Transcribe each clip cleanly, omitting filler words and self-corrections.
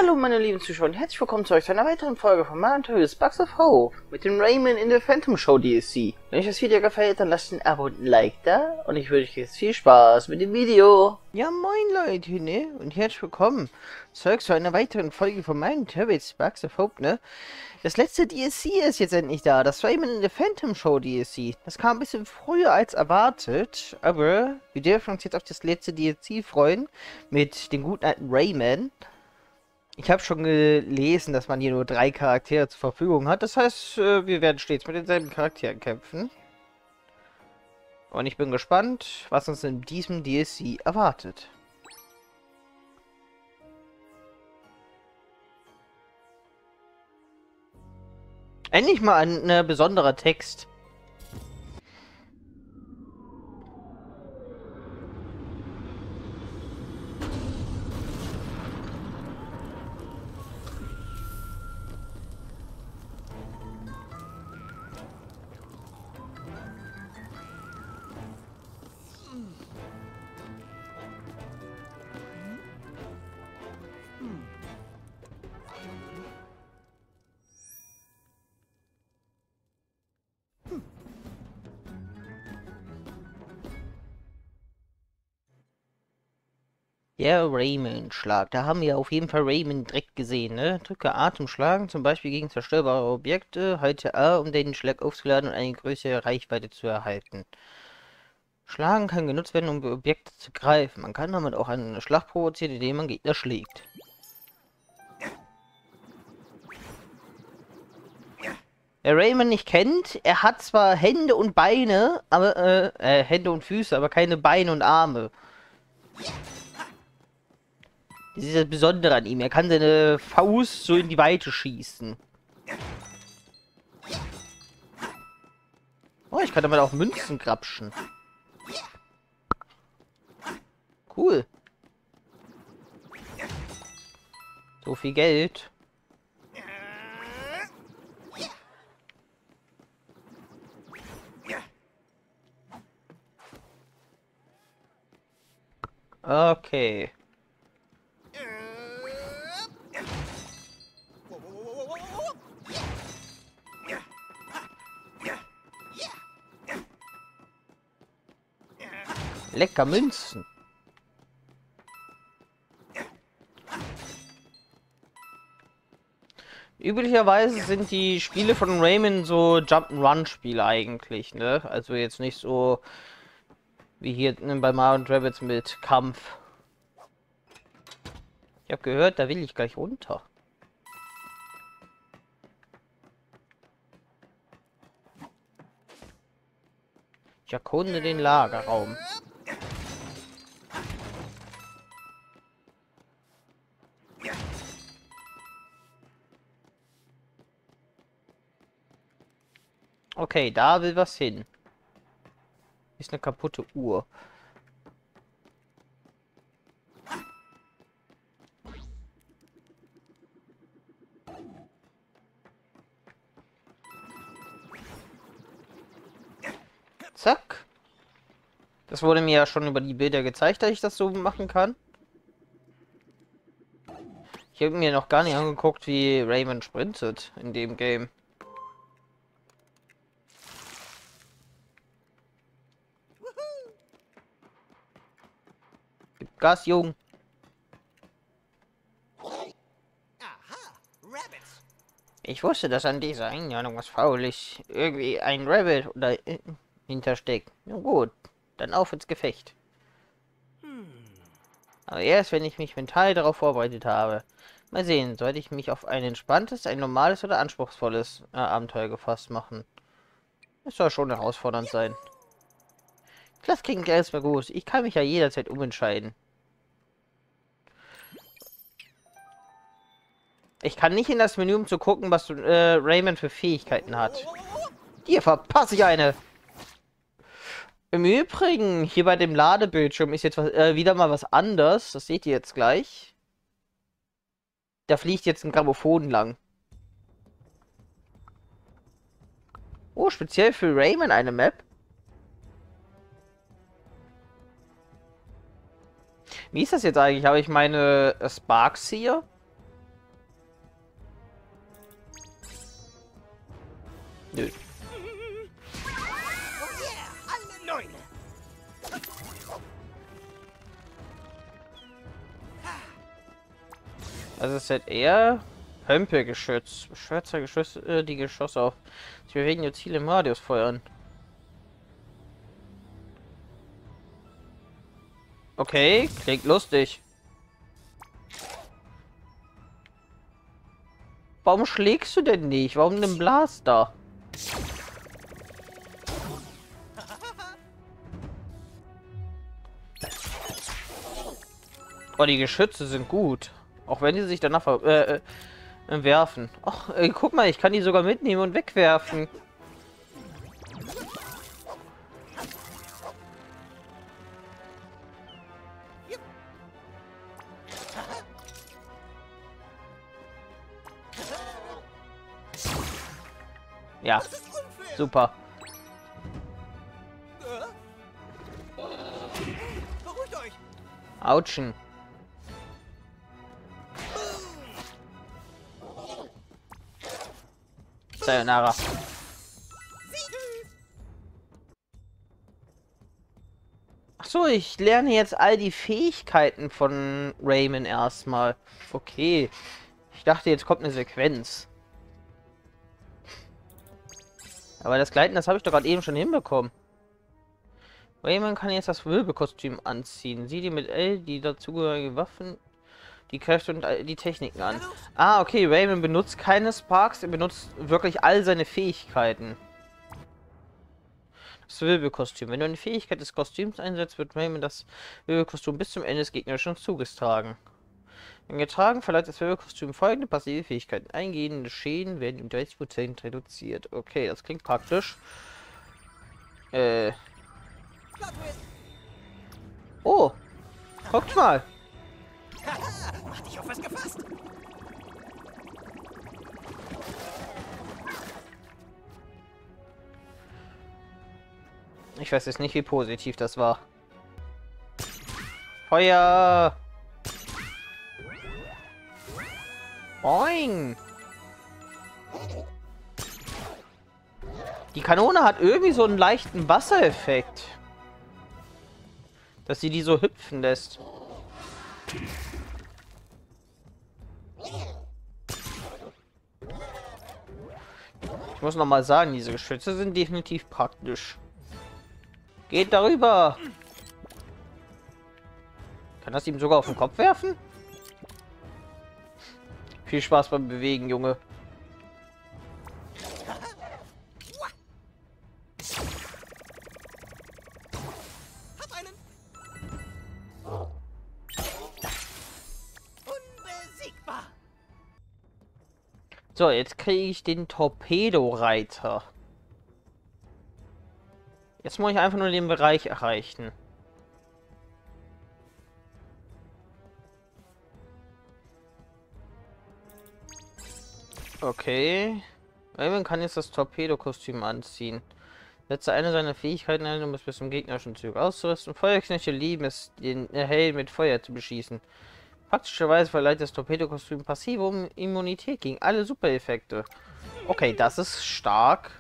Hallo meine lieben Zuschauer und herzlich willkommen zu euch zu einer weiteren Folge von Mario Sparks of Hope mit dem Rayman in the Phantom Show DLC. Wenn euch das Video gefällt, dann lasst ein Abo und ein Like da und ich wünsche euch jetzt viel Spaß mit dem Video. Ja moin Leute, ne? Und herzlich willkommen zurück zu einer weiteren Folge von meinem Sparks of Hope, ne? Das letzte DLC ist jetzt endlich da, das Rayman in the Phantom Show DLC. Das kam ein bisschen früher als erwartet, aber wir dürfen uns jetzt auf das letzte DLC freuen mit dem guten alten Rayman. Ich habe schon gelesen, dass man hier nur 3 Charaktere zur Verfügung hat. Das heißt, wir werden stets mit denselben Charakteren kämpfen. Und ich bin gespannt, was uns in diesem DLC erwartet. Endlich mal ein besonderer Text. Der Rayman-Schlag. Da haben wir auf jeden Fall Rayman direkt gesehen, ne? Drücke Atemschlagen, zum Beispiel gegen zerstörbare Objekte. Halte A, um den Schlag aufzuladen und eine größere Reichweite zu erhalten. Schlagen kann genutzt werden, um Objekte zu greifen. Man kann damit auch einen Schlag provozieren, indem man Gegner schlägt. Wer Rayman nicht kennt, er hat zwar Hände und Beine, aber, Hände und Füße, aber keine Beine und Arme. Das ist das Besondere an ihm. Er kann seine Faust so in die Weite schießen. Oh, ich kann damit auch Münzen grapschen. Cool. So viel Geld. Okay. Lecker Münzen. Üblicherweise sind die Spiele von Rayman so Jump'n'Run-Spiele eigentlich, ne? Also jetzt nicht so wie hier bei Mario & Rabbids mit Kampf. Ich habe gehört, da will ich gleich runter. Ich erkunde den Lagerraum. Okay, da will was hin. Ist eine kaputte Uhr. Zack. Das wurde mir ja schon über die Bilder gezeigt, dass ich das so machen kann. Ich habe mir noch gar nicht angeguckt, wie Rayman sprintet in dem Game. Gib Gas, Jung. Ich wusste, dass an dieser Einladung was faul ist. Irgendwie ein Rabbit oder hintersteckt. Na gut, dann auf ins Gefecht. Aber erst, wenn ich mich mental darauf vorbereitet habe. Mal sehen, sollte ich mich auf ein entspanntes, ein normales oder anspruchsvolles Abenteuer gefasst machen. Es soll schon herausfordernd sein. Das klingt erstmal gut. Ich kann mich ja jederzeit umentscheiden. Ich kann nicht in das Menü, um zu gucken, was Rayman für Fähigkeiten hat. Hier verpasse ich eine. Im Übrigen, hier bei dem Ladebildschirm ist jetzt wieder mal was anders. Das seht ihr jetzt gleich. Da fliegt jetzt ein Grammophon lang. Oh, speziell für Rayman eine Map. Wie ist das jetzt eigentlich? Habe ich meine Sparks hier? Nö. Oh yeah, alle Neune. Also es ist halt eher Hömpelgeschütz. Schwärzer Geschütze, die Geschosse auf sich bewegende Ziele im Radius feuern. Okay, klingt lustig. Warum schlägst du denn nicht? Warum den Blaster? Oh, die Geschütze sind gut. Auch wenn die sich danach werfen. Ach, guck mal, ich kann die sogar mitnehmen und wegwerfen. Ja, Das ist unfair. super. Beruhigt euch. Autschen. Sayonara. Ach so, ich lerne jetzt all die Fähigkeiten von Rayman erstmal. Okay. Ich dachte, jetzt kommt eine Sequenz. Aber das Gleiten, das habe ich doch gerade eben schon hinbekommen. Rayman kann jetzt das Wirbelkostüm anziehen. Sieh dir mit L die dazugehörigen Waffen, die Kräfte und die Techniken an. Ah, okay, Rayman benutzt keine Sparks, er benutzt wirklich all seine Fähigkeiten. Das Wirbelkostüm. Wenn du eine Fähigkeit des Kostüms einsetzt, wird Rayman das Wirbelkostüm bis zum Ende des gegnerischen Zuges tragen. Wenn getragen, verleiht das Wirbelkostüm folgende passive Fähigkeiten. Eingehende Schäden werden um 30% reduziert. Okay, das klingt praktisch. Oh, guckt mal. Hat dich auf was gefasst. Ich weiß jetzt nicht, wie positiv das war. Feuer! Boing! Die Kanone hat irgendwie so einen leichten Wassereffekt. Dass sie die so hüpfen lässt. Ich muss noch mal sagen, diese Geschütze sind definitiv praktisch. Geht darüber! Kann das ihm sogar auf den Kopf werfen? Viel Spaß beim Bewegen, Junge. Hab einen. Unbesiegbar. So, jetzt kriege ich den Torpedoreiter. Jetzt muss ich einfach nur den Bereich erreichen. Okay. Rayman kann jetzt das Torpedokostüm anziehen. Setze eine seiner Fähigkeiten ein, um es bis zum gegnerischen Zug auszurüsten. Feuerknechte lieben es, den Helden mit Feuer zu beschießen. Praktischerweise verleiht das Torpedokostüm passive Immunität gegen alle Supereffekte. Okay, das ist stark.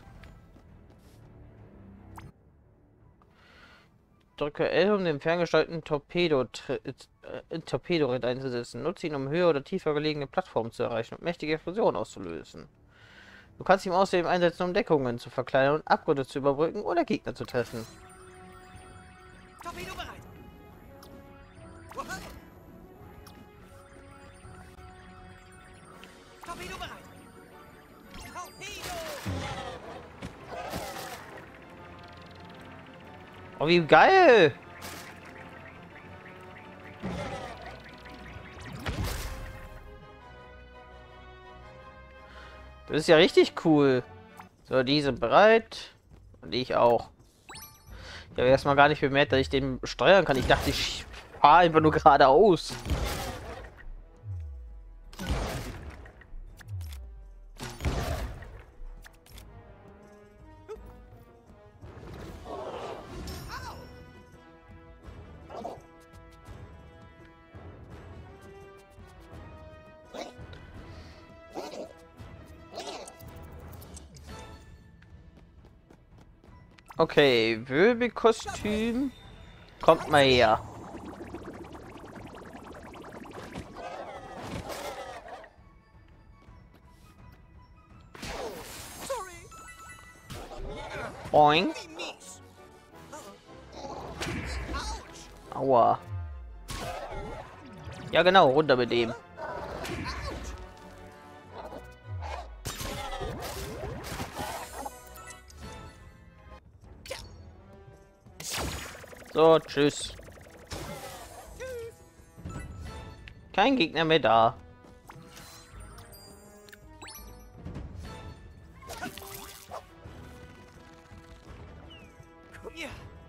Drücke L, um den ferngesteuerten Torpedoritt einzusetzen. Nutze ihn, um höher oder tiefer gelegene Plattformen zu erreichen und mächtige Explosionen auszulösen. Du kannst ihn außerdem einsetzen, um Deckungen zu verkleinern und Abgründe zu überbrücken oder Gegner zu treffen. Torpedo bereit. Woher? Torpedo bereit. Torpedo. Oh, wie geil! Das ist ja richtig cool. So, die sind bereit. Und ich auch. Ich habe erstmal gar nicht bemerkt, dass ich den steuern kann. Ich dachte, ich fahre einfach nur geradeaus. Okay, Wirbelkostüm. Kommt mal her. Sorry. Boing. Wie mies. Autsch. Aua. Ja genau, runter mit dem. So, tschüss. Kein Gegner mehr da. Ja.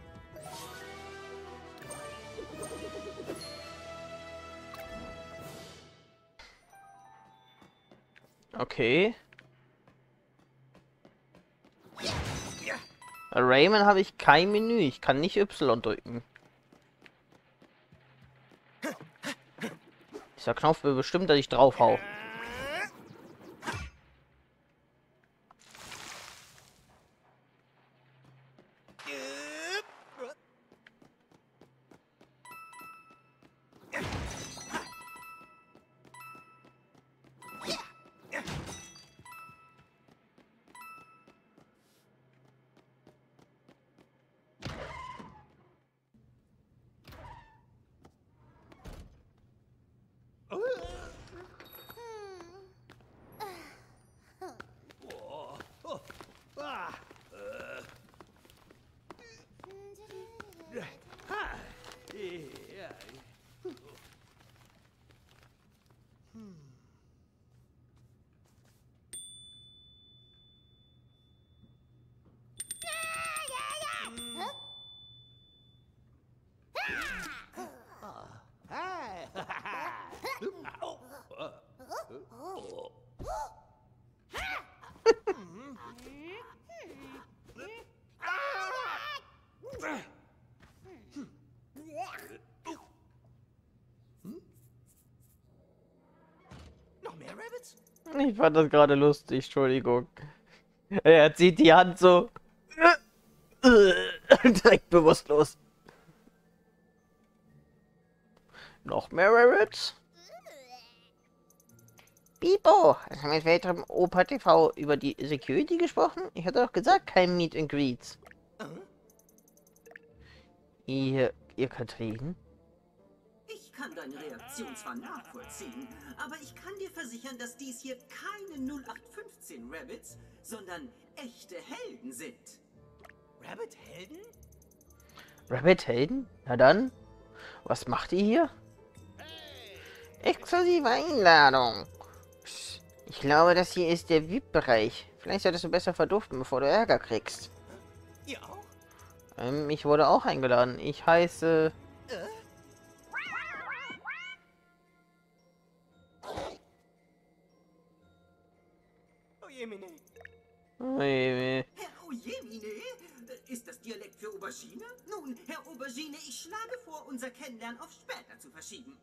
Okay. Ja. Bei Rayman habe ich kein Menü. Ich kann nicht Y drücken. Dieser Knopf will bestimmt, dass ich drauf hau. Noch mehr Rabbits? Ich fand das gerade lustig, Entschuldigung. Er zieht die Hand so. Direkt bewusstlos. Noch mehr Rabbits? Bibo, hast du mit welchem Opa TV über die Security gesprochen? Ich hatte doch gesagt, kein Meet and Greets. Ihr könnt reden? Ich kann deine Reaktion zwar nachvollziehen, aber ich kann dir versichern, dass dies hier keine 0815 Rabbits, sondern echte Helden sind. Rabbit-Helden? Rabbit-Helden? Na dann, was macht ihr hier? Exklusive Einladung. Psst, ich glaube, das hier ist der VIP-Bereich. Vielleicht solltest du besser verduften, bevor du Ärger kriegst. Ihr auch? Ich wurde auch eingeladen. Ich heiße... Oh Jemine. Ui, Herr Ojemine, ist das Dialekt für Aubergine? Nun, Herr Aubergine, ich schlage vor, unser Kennenlernen auf später zu verschieben.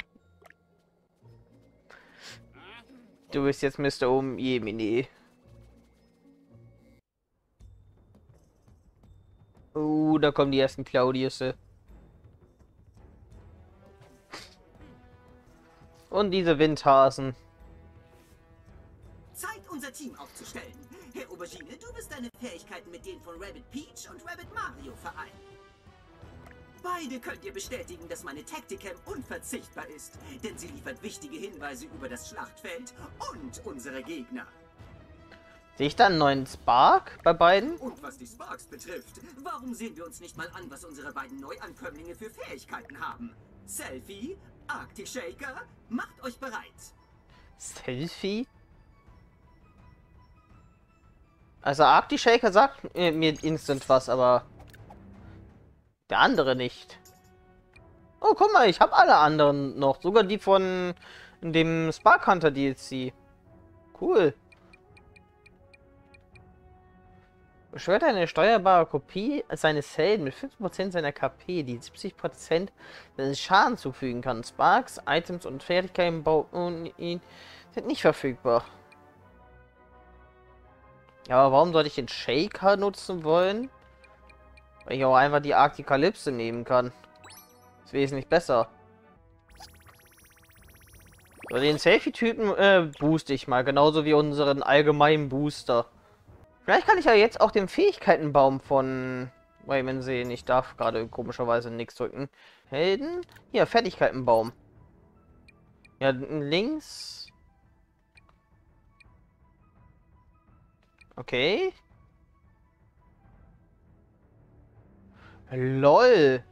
du bist jetzt Mr. Jemine. Da kommen die ersten Claudiusse. Und diese Windhasen. Zeit, unser Team aufzustellen. Herr Aubergine, du wirst deine Fähigkeiten mit denen von Rabbit Peach und Rabbit Mario vereinen. Beide könnt ihr bestätigen, dass meine Tacticam unverzichtbar ist, denn sie liefert wichtige Hinweise über das Schlachtfeld und unsere Gegner. Sehe ich da einen neuen Spark bei beiden? Und was die Sparks betrifft, warum sehen wir uns nicht mal an, was unsere beiden Neuankömmlinge für Fähigkeiten haben? Selfie, Arctic Shaker, macht euch bereit. Selfie? Also Arctic Shaker sagt mir instant was, aber der andere nicht. Oh, guck mal, ich habe alle anderen noch. Sogar die von dem Spark Hunter DLC. Cool. Beschwört eine steuerbare Kopie seines Helden mit 5% seiner KP, die 70% seines Schaden zufügen kann. Sparks, Items und Fertigkeiten bauen ihn sind nicht verfügbar. Ja, aber warum sollte ich den Shaker nutzen wollen? Weil ich auch einfach die Arktikalypse nehmen kann. Ist wesentlich besser. So, den Selfie-Typen booste ich mal. Genauso wie unseren allgemeinen Booster. Vielleicht kann ich ja jetzt auch den Fähigkeitenbaum von Rayman sehen. Ich darf gerade komischerweise nichts drücken. Helden? Hier, Fertigkeitenbaum. Ja, links. Okay. LOL.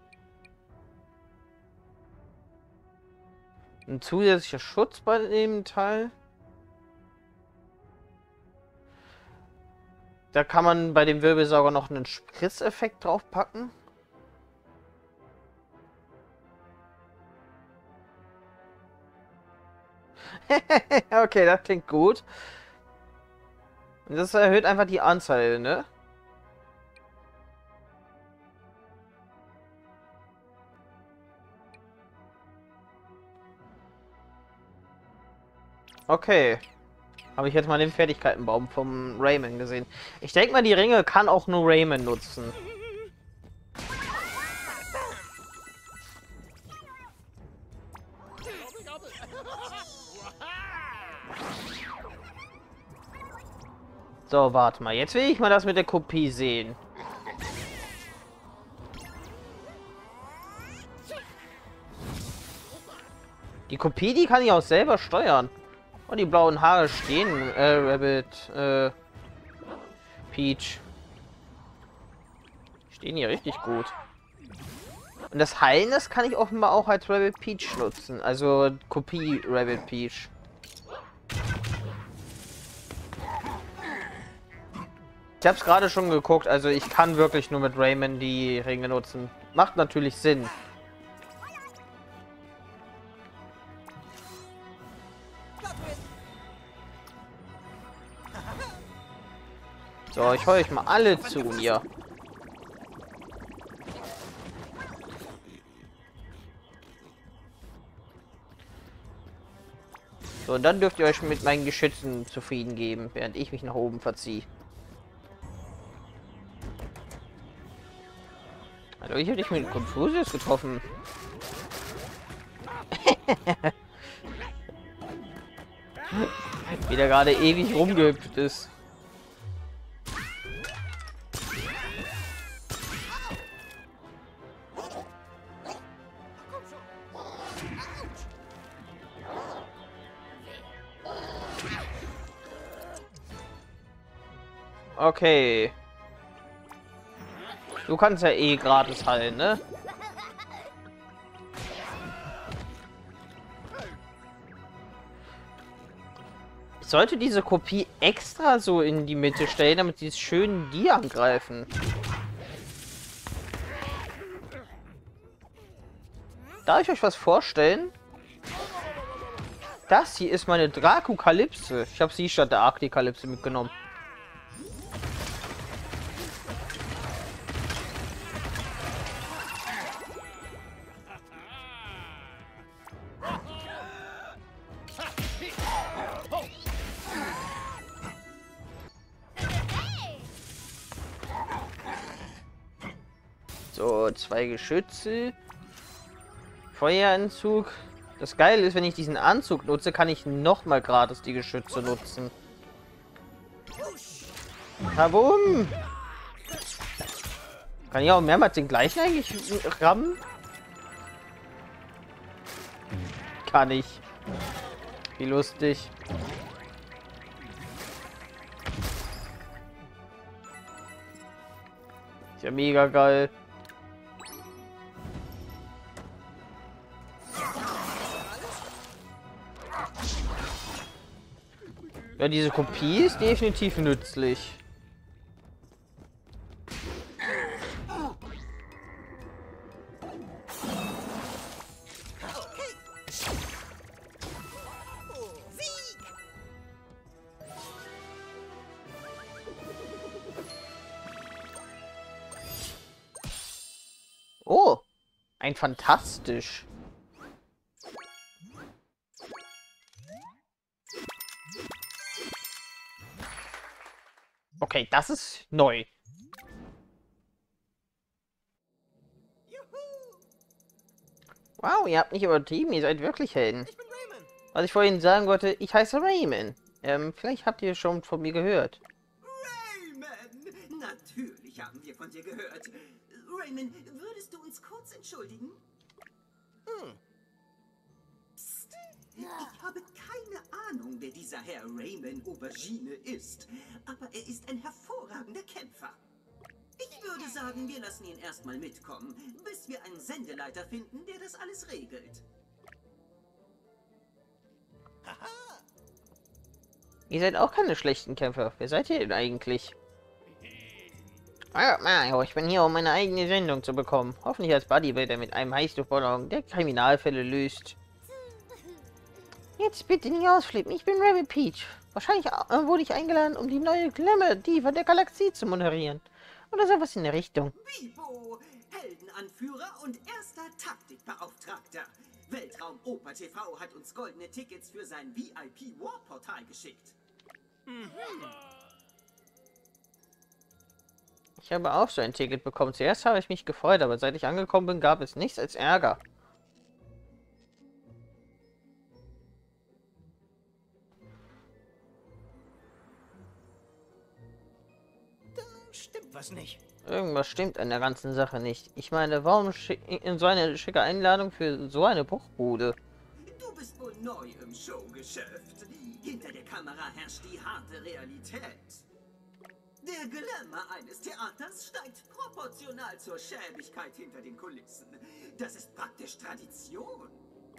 Ein zusätzlicher Schutz bei dem Teil. Da kann man bei dem Wirbelsauger noch einen Spritzeffekt draufpacken. Okay, das klingt gut. Und das erhöht einfach die Anzahl, ne? Okay. Habe ich jetzt mal den Fertigkeitenbaum vom Rayman gesehen. Ich denke mal, die Ringe kann auch nur Rayman nutzen. So, warte mal. Jetzt will ich mal das mit der Kopie sehen. Die Kopie, die kann ich auch selber steuern. Und die blauen Haare stehen, Rabbit, Peach. Stehen hier richtig gut. Und das Heilen, das kann ich offenbar auch als Rabbit Peach nutzen. Also Kopie Rabbit Peach. Ich habe es gerade schon geguckt, also ich kann wirklich nur mit Rayman die Ringe nutzen. Macht natürlich Sinn. So, ich höre euch mal alle zu mir. So, und dann dürft ihr euch mit meinen Geschützen zufrieden geben, während ich mich nach oben verziehe. Hallo, ich habe dich mit Confucius getroffen. Wie der gerade ewig rumgehüpft ist. Okay. Du kannst ja eh gratis heilen, ne? Ich sollte diese Kopie extra so in die Mitte stellen, damit die schön die angreifen. Darf ich euch was vorstellen? Das hier ist meine Dracokalypse. Ich habe sie statt der Arktikalypse mitgenommen. So, 2 Geschütze. Feueranzug. Das Geile ist, wenn ich diesen Anzug nutze, kann ich nochmal gratis die Geschütze nutzen. Kabum! Kann ich auch mehrmals den gleichen eigentlich rammen? Kann ich. Wie lustig. Ist ja mega geil. Ja, diese Kopie ist definitiv nützlich. Oh, ein fantastisch. Okay, das ist neu. Wow, ihr habt nicht übertrieben, ihr seid wirklich Helden. Ich bin Raymond. Was ich vorhin sagen wollte, ich heiße Raymond. Vielleicht habt ihr schon von mir gehört. Raymond! Natürlich haben wir von dir gehört. Raymond, würdest du uns kurz entschuldigen? Psst. Ich habe keine Ahnung, wer dieser Herr Raymond Aubergine ist. Aber er ist ein hervorragender Kämpfer. Ich würde sagen, wir lassen ihn erstmal mitkommen, bis wir einen Sendeleiter finden, der das alles regelt. Ihr seid auch keine schlechten Kämpfer. Wer seid ihr denn eigentlich? Mario, ich bin hier, um meine eigene Sendung zu bekommen. Hoffentlich als Bodybuilder mit einem Heißluftballon, der Kriminalfälle löst. Jetzt bitte nicht ausflippen, ich bin Rabbit Peach. Wahrscheinlich wurde ich eingeladen, um die neue Glamour-Diva der Galaxie zu moderieren. Oder sowas in der Richtung. Bibo, Heldenanführer und erster Taktikbeauftragter. Weltraum-Oper TV hat uns goldene Tickets für sein VIP-Warportal geschickt. Ich habe auch so ein Ticket bekommen. Zuerst habe ich mich gefreut, aber seit ich angekommen bin, gab es nichts als Ärger. Da stimmt was nicht. Irgendwas stimmt an der ganzen Sache nicht. Ich meine, warum in so eine schicke Einladung für so eine Bruchbude? Du bist wohl neu im Showgeschäft. Hinter der Kamera herrscht die harte Realität. Der Glamour eines Theaters steigt proportional zur Schäbigkeit hinter den Kulissen. Das ist praktisch Tradition.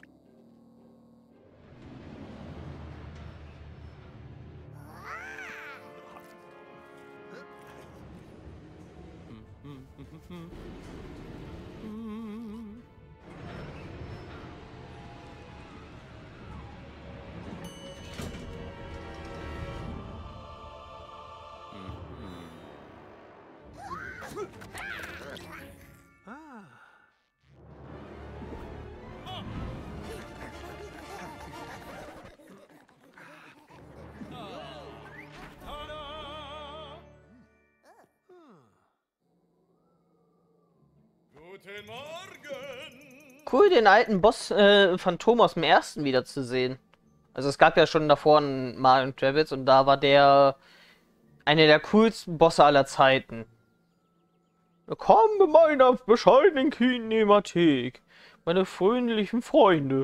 Guten Morgen. Cool, den alten Boss Phantom aus dem ersten wiederzusehen. Also es gab ja schon davor einen Mario & Rabbids und da war der einer der coolsten Bosse aller Zeiten. Willkommen bei meiner bescheidenen Kinemathek, meine freundlichen Freunde.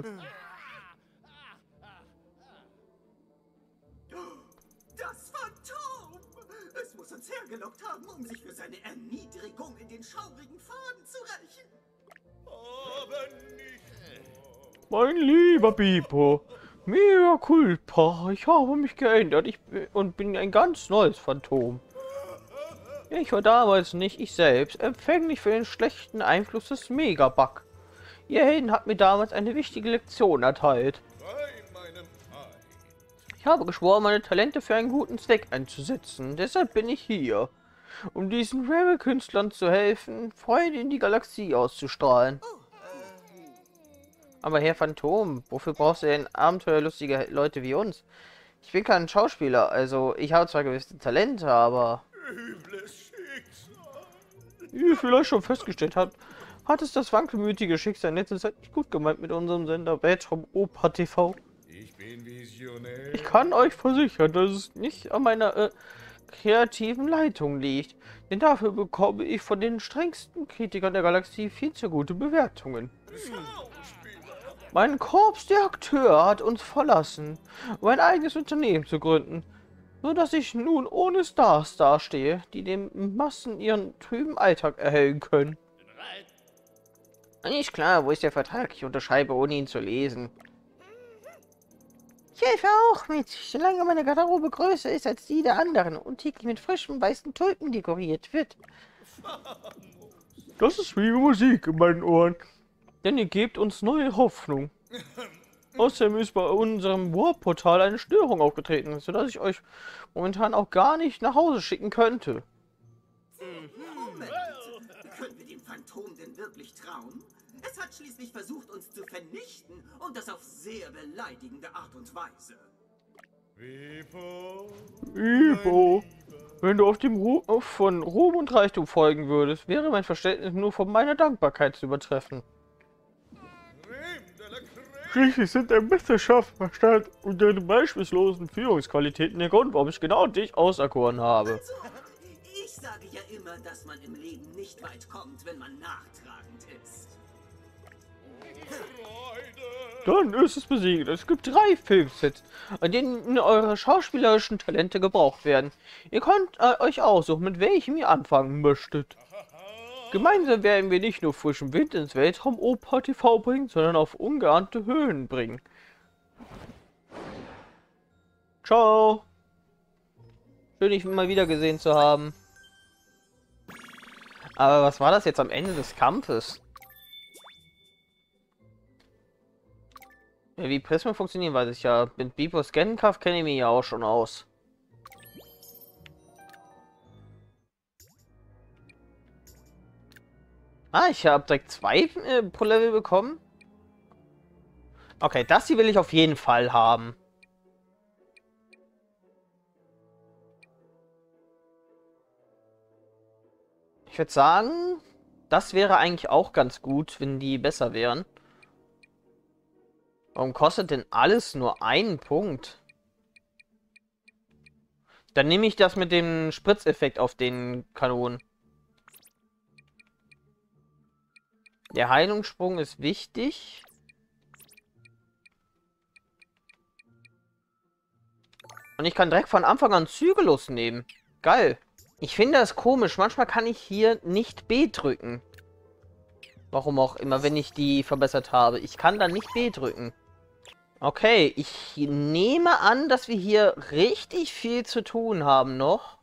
Das Phantom! Es muss uns hergelockt haben, um sich für seine Erniedrigung in den schaurigen Faden zu rächen. Aber nicht. Mein lieber Bipo, mega culpa, ich habe mich geändert und bin ein ganz neues Phantom. Ich war damals nicht ich selbst, empfänglich für den schlechten Einfluss des Megabug. Ihr Helden hat mir damals eine wichtige Lektion erteilt. Bei meinem Feind. Ich habe geschworen, meine Talente für einen guten Zweck einzusetzen. Deshalb bin ich hier, um diesen Rebel-Künstlern zu helfen, Freude in die Galaxie auszustrahlen. Aber Herr Phantom, wofür brauchst du denn abenteuerlustige Leute wie uns? Ich bin kein Schauspieler, also ich habe zwar gewisse Talente, aber... Übles Schicksal. Wie ihr vielleicht schon festgestellt habt, hat es das wankelmütige Schicksal in letzter Zeit nicht gut gemeint mit unserem Sender Weltraum Oper TV. Ich bin Visionär. Ich kann euch versichern, dass es nicht an meiner kreativen Leitung liegt, denn dafür bekomme ich von den strengsten Kritikern der Galaxie viel zu gute Bewertungen. Schauspieler. Mein Korps der Akteur hat uns verlassen, um ein eigenes Unternehmen zu gründen, so dass ich nun ohne Stars dastehe, die den Massen ihren trüben Alltag erhellen können. Nicht klar, wo ist der Vertrag? Ich unterschreibe, ohne ihn zu lesen. Ich helfe auch mit, solange meine Garderobe größer ist als die der anderen und täglich mit frischen weißen Tulpen dekoriert wird. Das ist wie Musik in meinen Ohren. Denn ihr gebt uns neue Hoffnung. Außerdem ist bei unserem Warp-Portal eine Störung aufgetreten, sodass ich euch momentan auch gar nicht nach Hause schicken könnte. Moment, können wir dem Phantom denn wirklich trauen? Es hat schließlich versucht, uns zu vernichten und das auf sehr beleidigende Art und Weise. Ibo, wenn du auf dem Ruf von Ruhm und Reichtum folgen würdest, wäre mein Verständnis nur von meiner Dankbarkeit zu übertreffen. Schließlich sind dein bester Schaffverstand und deine beispiellosen Führungsqualitäten der Grund, warum ich genau dich auserkoren habe. Also, ich sage ja immer, dass man im Leben nicht weit kommt, wenn man nachtragend ist. Dann ist es besiegt. Es gibt 3 Filmsets, an denen eure schauspielerischen Talente gebraucht werden. Ihr könnt euch aussuchen, mit welchem ihr anfangen möchtet. Gemeinsam werden wir nicht nur frischen Wind ins Weltraum Oper TV bringen, sondern auf ungeahnte Höhen bringen. Ciao. Schön, dich mal wieder gesehen zu haben. Aber was war das jetzt am Ende des Kampfes? Ja, wie Prismen funktionieren, weiß ich ja. Mit Beepo Scankraft kenne ich mich ja auch schon aus. Ah, ich habe direkt 2 pro Level bekommen. Okay, das hier will ich auf jeden Fall haben. Ich würde sagen, das wäre eigentlich auch ganz gut, wenn die besser wären. Warum kostet denn alles nur 1 Punkt? Dann nehme ich das mit dem Spritzeffekt auf den Kanonen. Der Heilungssprung ist wichtig. Und ich kann direkt von Anfang an Zügellos nehmen. Geil. Ich finde das komisch. Manchmal kann ich hier nicht B drücken. Warum auch immer, wenn ich die verbessert habe. Ich kann dann nicht B drücken. Okay, ich nehme an, dass wir hier richtig viel zu tun haben noch.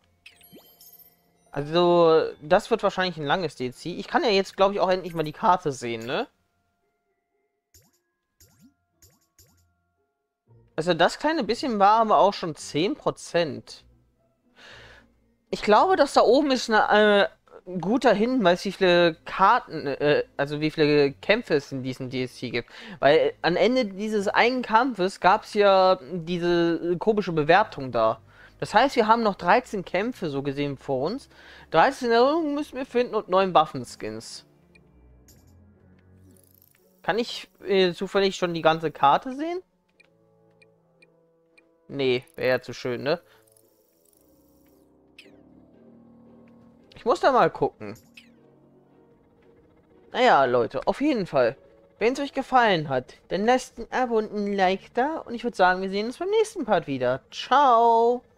Also, das wird wahrscheinlich ein langes DLC. Ich kann ja jetzt, glaube ich, auch endlich mal die Karte sehen, ne? Also, das kleine bisschen war aber auch schon 10%. Ich glaube, dass da oben ist ein guter Hinweis, wie viele Karten, also wie viele Kämpfe es in diesem DLC gibt. Weil am Ende dieses einen Kampfes gab es ja diese komische Bewertung da. Das heißt, wir haben noch 13 Kämpfe so gesehen vor uns. 13 Erinnerungen müssen wir finden und 9 Waffenskins. Kann ich zufällig schon die ganze Karte sehen? Nee, wäre ja zu schön, ne? Ich muss da mal gucken. Naja, Leute, auf jeden Fall. Wenn es euch gefallen hat, dann lasst ein Abo und ein Like da. Und ich würde sagen, wir sehen uns beim nächsten Part wieder. Ciao!